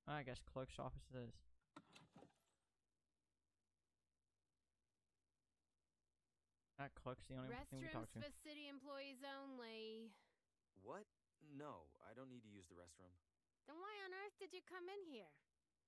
I guess clerk's office it is. That clerk's the only thing we talk Restrooms to. for city employees only. What? No, I don't need to use the restroom. Then why on earth did you come in here?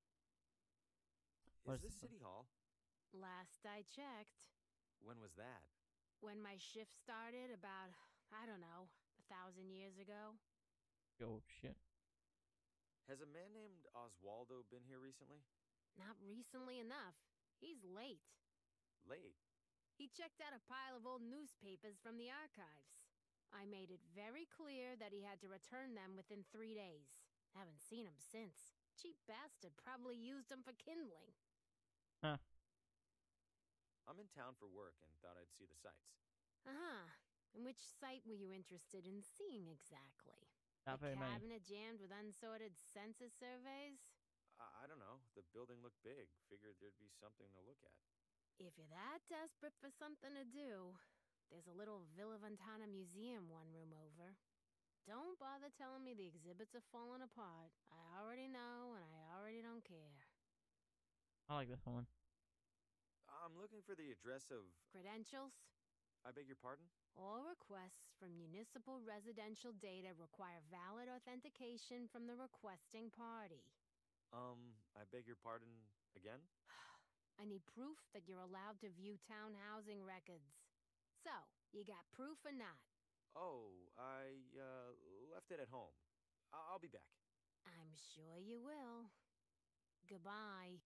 Is this City Hall? Last I checked. When was that? When my shift started about, I don't know, 1,000 years ago. Oh shit. Has a man named Oswaldo been here recently? Not recently enough. He's late. Late? He checked out a pile of old newspapers from the archives. I made it very clear that he had to return them within 3 days. Haven't seen him since. Cheap bastard probably used them for kindling. Huh. I'm in town for work and thought I'd see the sights. Uh-huh. And which site were you interested in seeing exactly? Not The very many. cabinet jammed with unsorted census surveys? I don't know. The building looked big. Figured there'd be something to look at. If you're that desperate for something to do, there's a little Villa Ventana museum 1 room over. Don't bother telling me the exhibits are falling apart. I already know, and I already don't care. I like this one. I'm looking for the address of... Credentials? I beg your pardon? All requests from municipal residential data require valid authentication from the requesting party. I beg your pardon again? I need proof that you're allowed to view town housing records. So, you got proof or not? Oh, I, left it at home. I'll be back. I'm sure you will. Goodbye.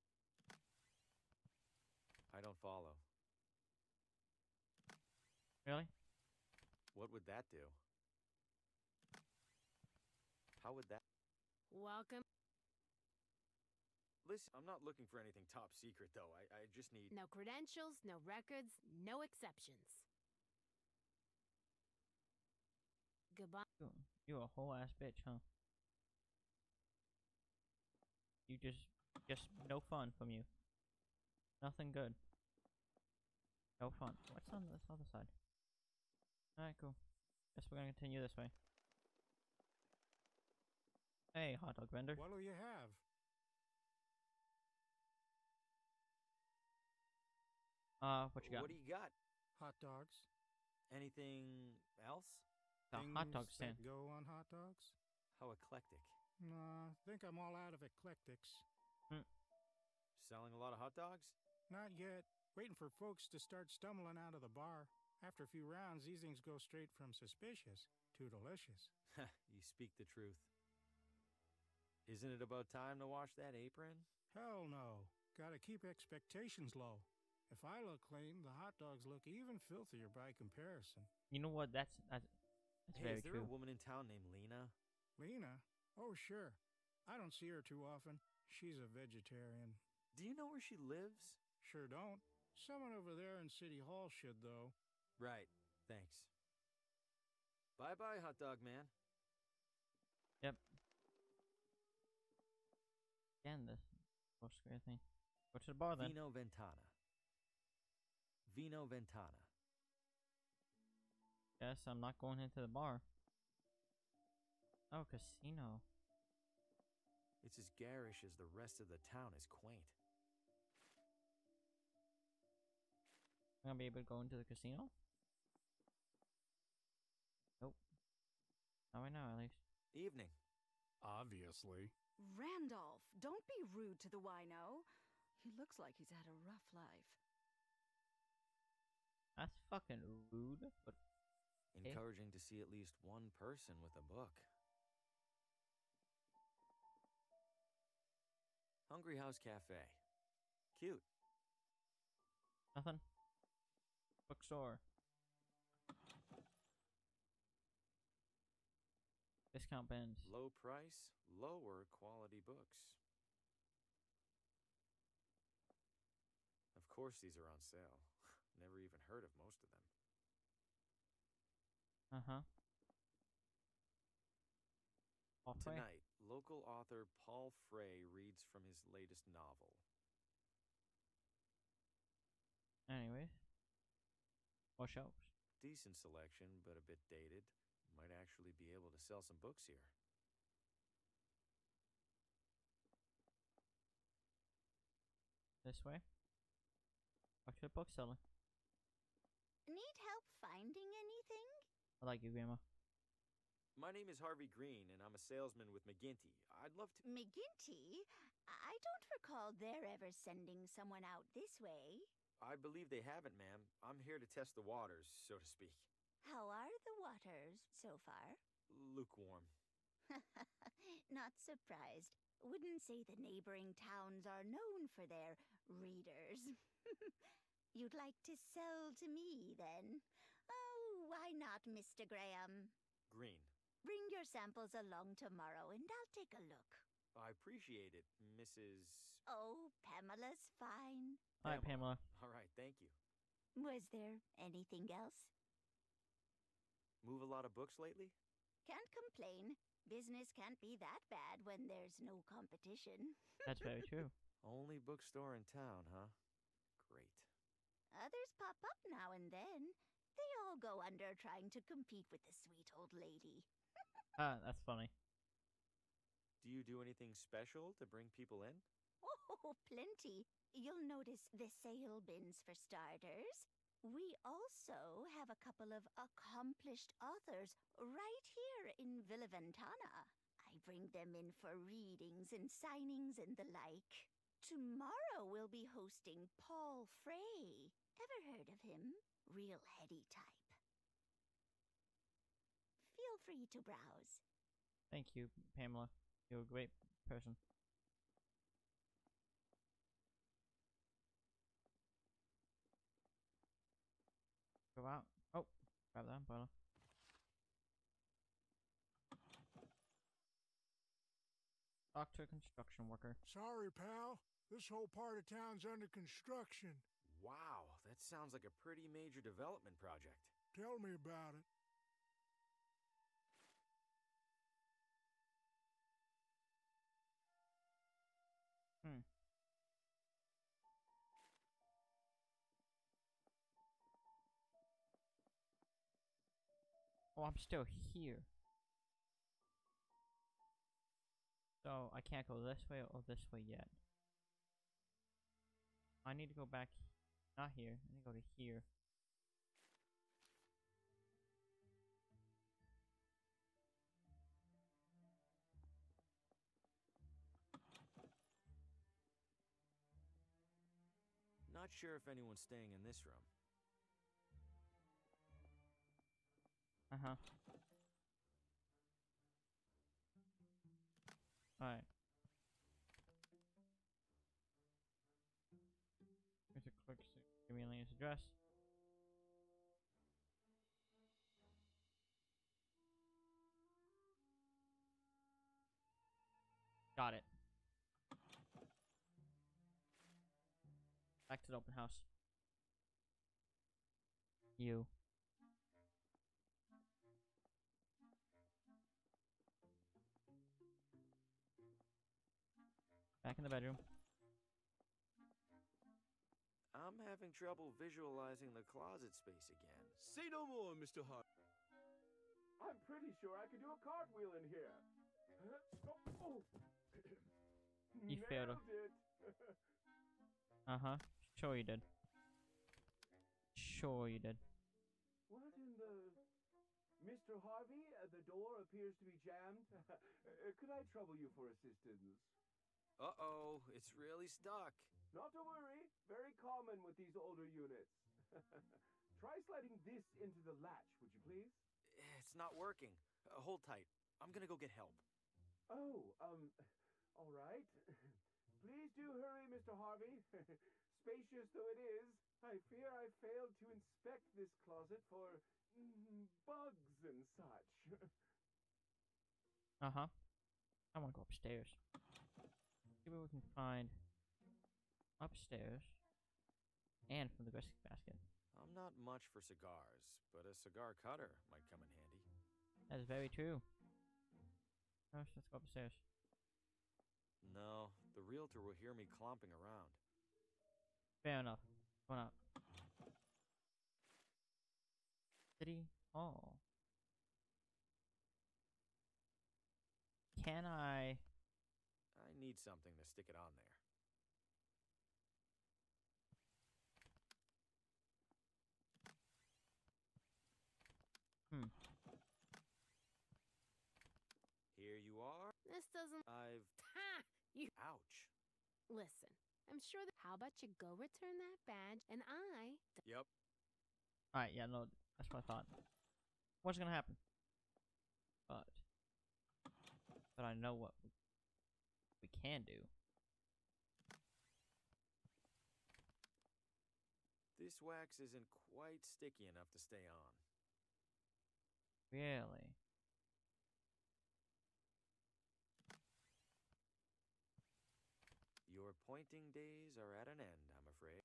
I don't follow. Really? What would that do? How would that... Welcome. Listen, I'm not looking for anything top secret, though. I just need... No credentials, no records, no exceptions. Goodbye. You a whole ass bitch, huh? You just no fun from you. Nothing good. No fun. What's on this other side? Alright, cool. Guess we're gonna continue this way. Hey, hot dog vendor. What'll you have? What you got? What do you got? Hot dogs? Anything else? The hot dog Things stand. that go on hot dogs? How eclectic. Nah, think I'm all out of eclectics. Selling a lot of hot dogs? Not yet. Waiting for folks to start stumbling out of the bar. After a few rounds, these things go straight from suspicious to delicious. You speak the truth. Isn't it about time to wash that apron? Hell no. Gotta keep expectations low. If I look clean, the hot dogs look even filthier by comparison. You know what? That's Hey, very is there true. a woman in town named Lena? Lena? Oh, sure. I don't see her too often. She's a vegetarian. Do you know where she lives? Sure don't. Someone over there in City Hall should, though. Right. Thanks. Bye-bye, hot dog man. Yep. Again, this post square thing. Go to the bar then. Vino Ventana. Vino Ventana. Guess I'm not going into the bar. Oh, casino. It's as garish as the rest of the town is quaint. I'm gonna be able to go into the casino? Nope. Not right now, at least. Evening. Obviously. Randolph, don't be rude to the wino. He looks like he's had a rough life. That's fucking rude, but okay. Encouraging to see at least one person with a book. Hungry House Cafe. Cute. Nothing. Bookstore. Discount bins. Low price, lower quality books. Of course these are on sale. Never even heard of most of them. Uh-huh. Tonight, local author Paul Frey reads from his latest novel. Anyways. More shelves. Decent selection, but a bit dated. Might actually be able to sell some books here. This way. Talk to the bookseller. Need help finding anything? I like you, Grandma. My name is Harvey Green, and I'm a salesman with McGinty. I'd love to. McGinty? I don't recall they're ever sending someone out this way. I believe they haven't, ma'am. I'm here to test the waters, so to speak. How are the waters so far? Lukewarm. Not surprised. Wouldn't say the neighboring towns are known for their readers. You'd like to sell to me, then? Oh, why not, Mr. Graham? Green. Bring your samples along tomorrow and I'll take a look. I appreciate it, Mrs. Oh, Pamela's fine. Alright, Pamela. All right, thank you. Was there anything else? Move a lot of books lately? Can't complain. Business can't be that bad when there's no competition. That's very true. Only bookstore in town, huh? Great. Others pop up now and then. They all go under trying to compete with the sweet old lady. Ah, that's funny. Do you do anything special to bring people in? Oh, plenty. You'll notice the sale bins for starters. We also have a couple of accomplished authors right here in Villa Ventana. I bring them in for readings and signings and the like. Tomorrow we'll be hosting Paul Frey. Ever heard of him? Real heady type. Feel free to browse. Thank you, Pamela. You're a great person. Go out. Oh, grab that umbrella. Talk to a construction worker. Sorry, pal. This whole part of town's under construction. Wow, that sounds like a pretty major development project. Tell me about it. Oh, I'm still here. So, I can't go this way or this way yet. I need to go back. Not here. I need to go to here. Not sure if anyone's staying in this room. Uh-huh. Alright. Here's a quick give me Elena's address. Got it. Back to the open house. You. Back in the bedroom. I'm having trouble visualizing the closet space again. Say no more, Mr. Hart. I'm pretty sure I could do a cartwheel in here. Oh. You failed. Nailed it. Uh-huh. Sure you did. Sure you did. What in the... Mr. Harvey, the door appears to be jammed. Could I trouble you for assistance? Uh-oh, it's really stuck. Not to worry. Very common with these older units. Try sliding this into the latch, would you please? It's not working. Hold tight. I'm gonna go get help. Oh, all right. Please do hurry, Mr. Harvey. Spacious though it is, I fear I failed to inspect this closet for bugs and such. Uh-huh. I want to go upstairs. See what we can find upstairs and from the grocery basket. I'm not much for cigars, but a cigar cutter might come in handy. That is very true. Gosh, let's go upstairs. No, the realtor will hear me clomping around. Fair enough. Going up. City Hall. Can I I need something to stick it on there. Ha! You. Ouch. Listen, I'm sure that. How about you go return that badge and I. Yep. Alright, yeah, no, that's what I thought. What's gonna happen? But I know what we can do. This wax isn't quite sticky enough to stay on. Really? Your pointing days are at an end, I'm afraid.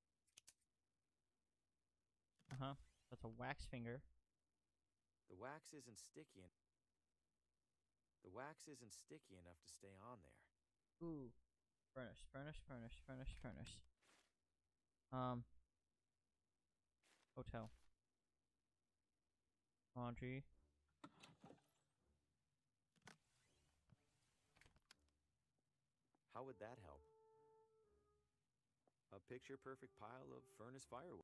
Uh-huh. That's a wax finger. The wax isn't sticky enough to stay on there. Ooh. Furnace. Hotel. Laundry. How would that help? A picture-perfect pile of furnace firewood.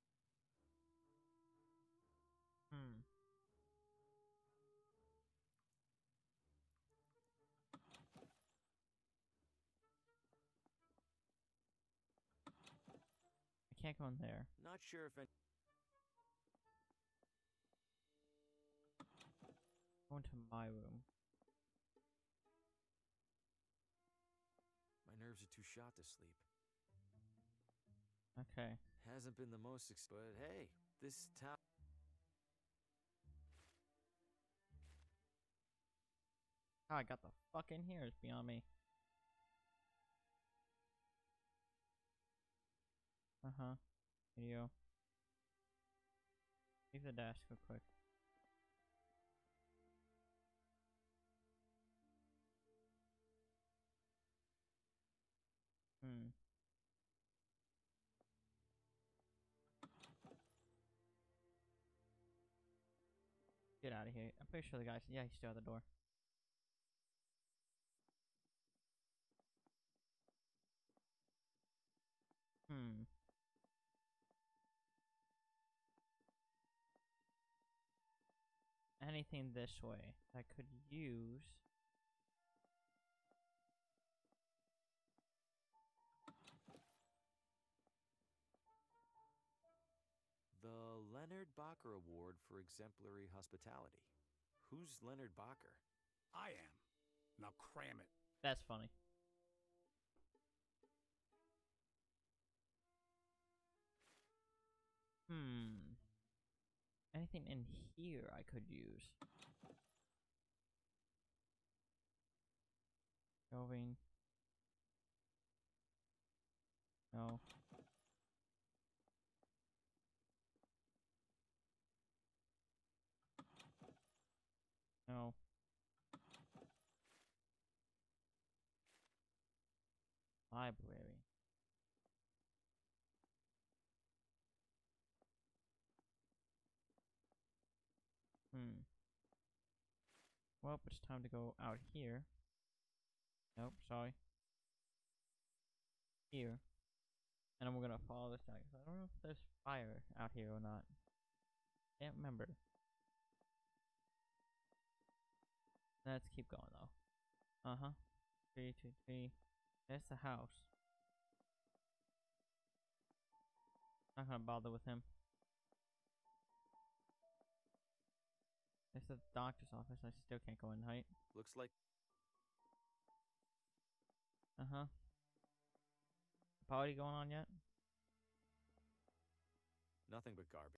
I can't go in there. Not sure if any... Go into my room. My nerves are too shot to sleep. Okay. Hasn't been the most but hey, this town... How I got the fuck in here is beyond me. Uh-huh. Video. Leave the desk real quick. Get out of here. I'm pretty sure the guy's... Yeah, he's still at the door. Anything this way I could use. The Leonard Bacher Award for Exemplary Hospitality. Who's Leonard Bacher? I am. Now cram it. That's funny. Anything in here I could use? Shelving. No. No. Library. Well, it's time to go out here. Nope, sorry. Here. And then we're gonna follow this guy. I don't know if there's fire out here or not. Can't remember. Let's keep going though. Uh-huh. 3, 2, 3. There's the house. Not gonna bother with him. It's the doctor's office. I still can't go in, right? Looks like... Uh-huh. Party going on yet? Nothing but garbage.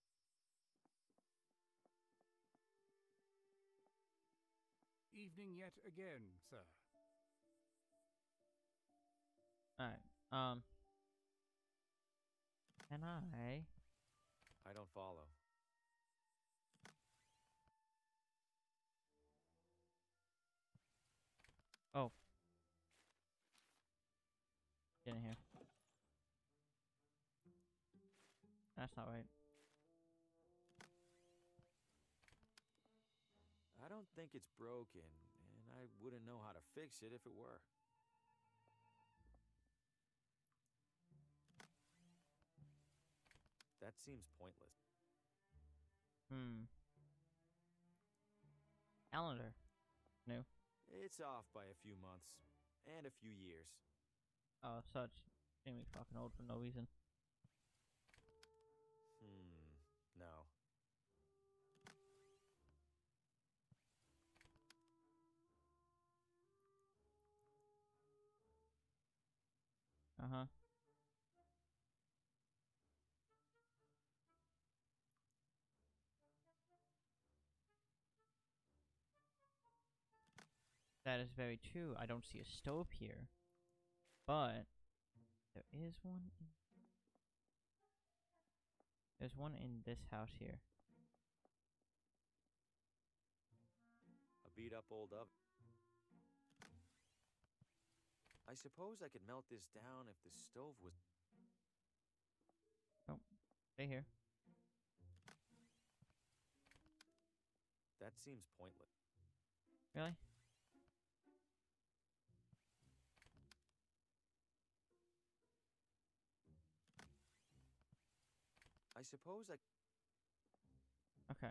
Evening yet again, sir. Alright, can I don't follow. Oh. Get in here. That's not right. I don't think it's broken, and I wouldn't know how to fix it if it were. That seems pointless. Calendar. No. It's off by a few months and a few years. Oh, such. Made me fucking old for no reason. No. Uh-huh. That is very true. I don't see a stove here. But there is one in... There's one in this house here. A beat up old oven. I suppose I could melt this down if the stove was... Oh, stay here. That seems pointless. Really? I suppose I... Okay.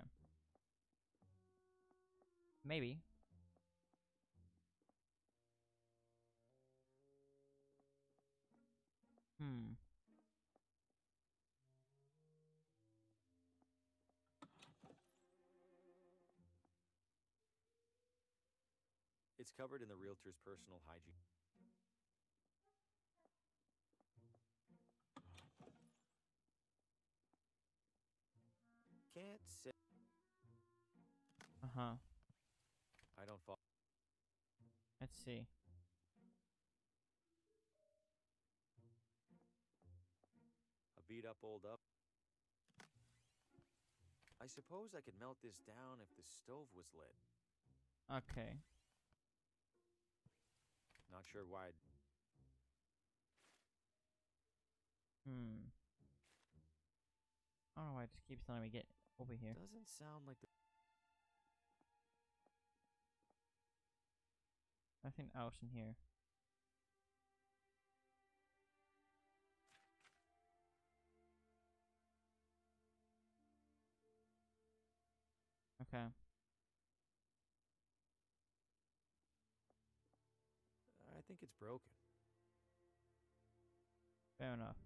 Maybe. It's covered in the realtor's personal hygiene. Can't say... Uh-huh. I don't fall... Let's see. A beat up old up. I suppose I could melt this down if the stove was lit. Okay. Not sure why I'd... I don't know why it just keeps letting me get over here. Doesn't sound like the... Nothing else in here. Okay. I think it's broken. Fair enough.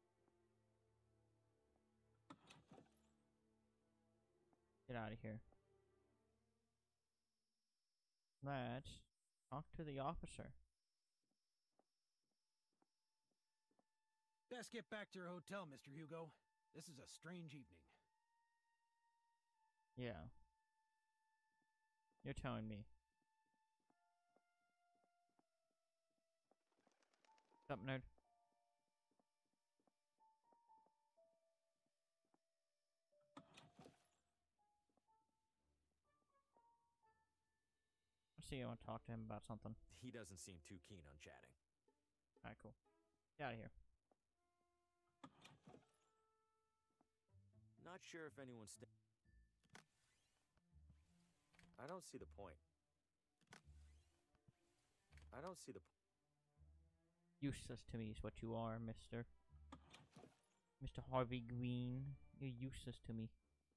Get out of here. Let's talk to the officer. Best get back to your hotel, Mr. Hugo. This is a strange evening. Yeah. You're telling me. What's up, nerd? I see you want to talk to him about something. He doesn't seem too keen on chatting. Alright, cool. Get out of here. Not sure if anyone's... I don't see the point. I don't see the... Useless to me is what you are, Mr. Harvey Green. You're useless to me.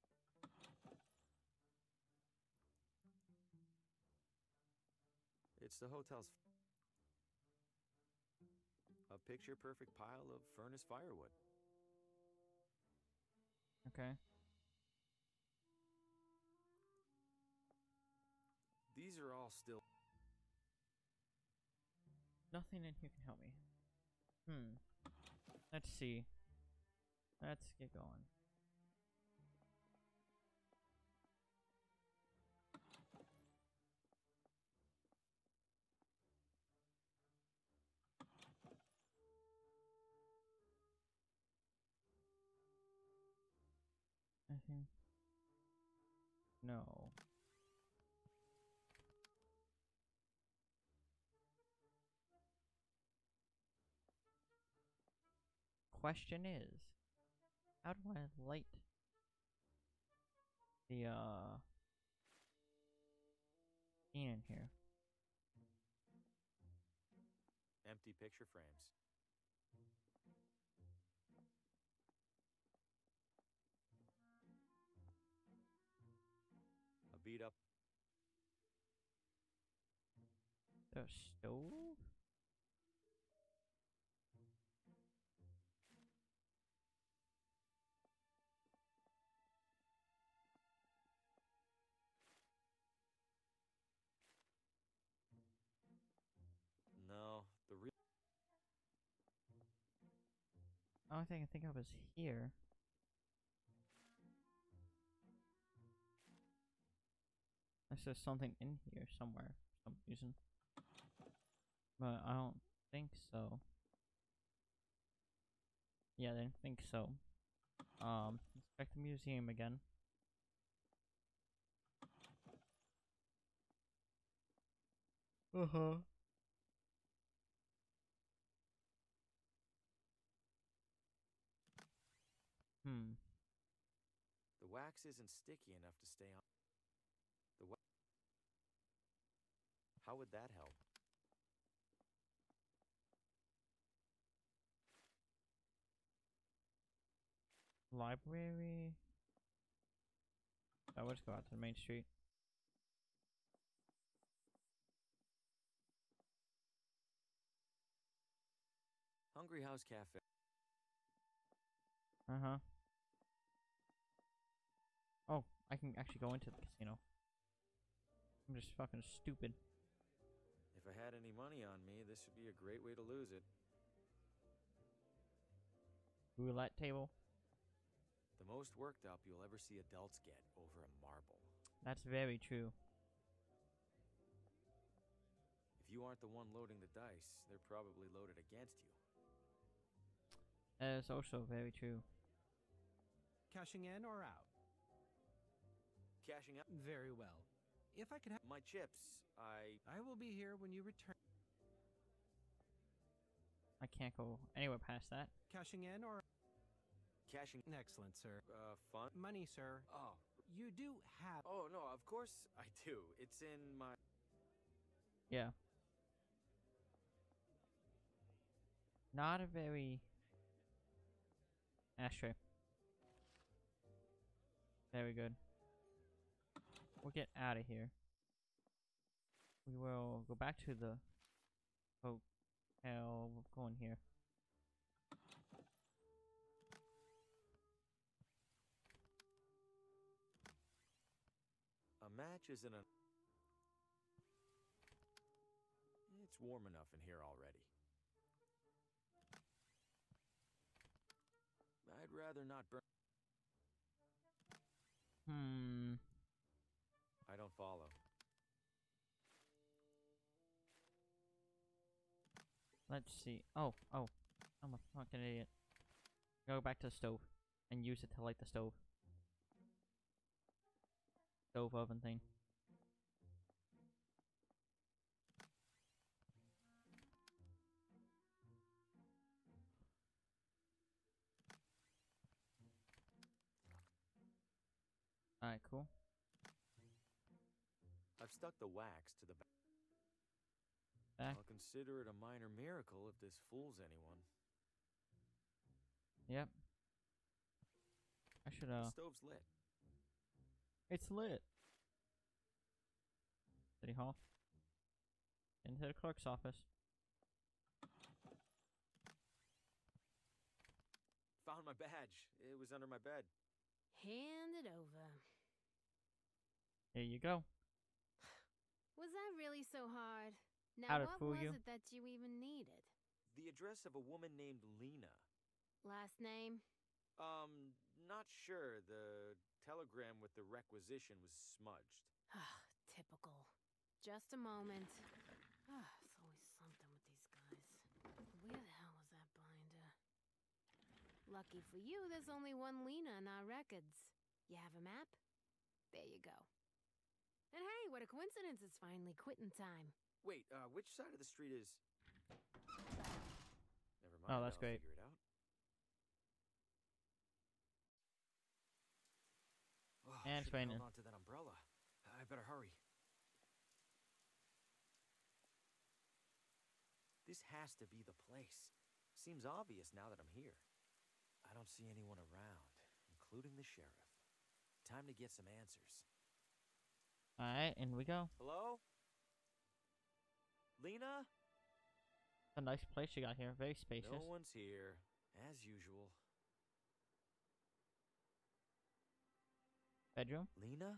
It's the hotel's... a picture-perfect pile of furnace firewood. Okay. These are all still... Nothing in here can help me. Let's see. Let's get going. Anything? No. Question is, how do I light the scene in here? empty picture frames. A beat up... The stove? No, the real. The only thing I think of is here. Unless there's something in here somewhere for some reason. But I don't think so. Yeah, I didn't think so. Inspect the museum again. Uh-huh. The wax isn't sticky enough to stay on. How would that help? Library. Oh, let's go out to the main street. Hungry House Cafe. Uh-huh. Oh, I can actually go into the casino. I'm just fucking stupid. If I had any money on me, this would be a great way to lose it. Roulette table. The most worked up you'll ever see adults get over a marble. That's very true. If you aren't the one loading the dice, they're probably loaded against you. That is also very true. Cashing in or out? Cashing out. Very well. If I could have My chips, I will be here when you return. I can't go anywhere past that. Cashing in or Cashing. excellent, sir. Fun? Money, sir. Oh. You do have Oh, no, of course I do. It's in my... Yeah. Not a very... Ashtray. Very good. We'll get out of here. We will go back to the hotel. We'll go in here. A match isn't a... It's warm enough in here already. I'd rather not burn... I don't follow. Let's see. Oh. I'm a fucking idiot. Go back to the stove and use it to light the stove. Stove oven thing. Alright, cool. I've stuck the wax to the back. Back. I'll consider it a minor miracle if this fools anyone. Yep. I should, The stove's lit. It's lit. City Hall. Into the clerk's office. Found my badge. It was under my bed. Hand it over. Here you go. Was that really so hard? Now, How'd it what fool was you? it that you even needed? The address of a woman named Lena. Last name? Not sure. The telegram with the requisition was smudged. Typical. Just a moment. It's always something with these guys. Where the hell was that binder? Lucky for you, there's only one Lena in our records. You have a map? There you go. And hey, what a coincidence, it's finally quitting time. Wait, which side of the street is... Never mind. Oh, that's I'll great. Figure it out. Oh, And it's should've raining. held onto that umbrella. I better hurry. This has to be the place. Seems obvious now that I'm here. I don't see anyone around, including the sheriff. Time to get some answers. Alright, in we go. Hello? Lena? It's a nice place you got here. Very spacious. No one's here, as usual. Bedroom? Lena?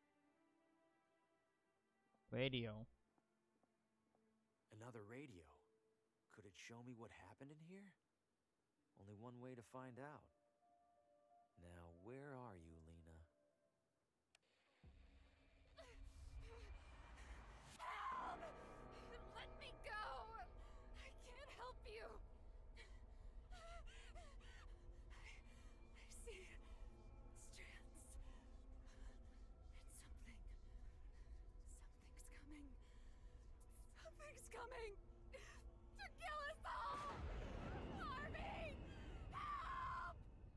Radio. Another radio. Could it show me what happened in here? Only one way to find out. Now, where are you, Lena? Help! Let me go! I can't help you! I see strands. And something's coming. Something's coming! To kill us all! Harvey! Help!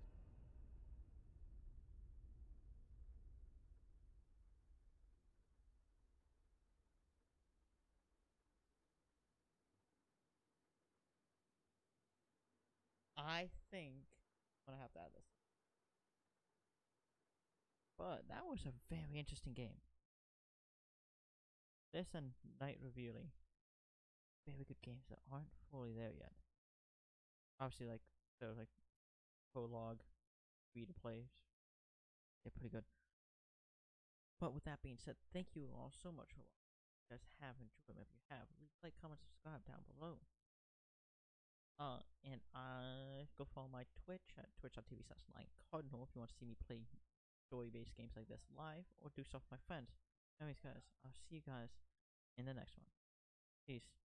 I think I'm gonna have to add this. But that was a very interesting game. This and Night Revealing. Very good games that aren't fully there yet. Obviously, like, they're like Prologue, free to plays. They're pretty good. But with that being said, thank you all so much for watching. If you guys have enjoyed them. If you have, leave a like, comment, subscribe down below. And go follow my Twitch at twitch.tv/LinedCardinal if you want to see me play story-based games like this live or do stuff with my friends. Anyways, guys, I'll see you guys in the next one. Peace.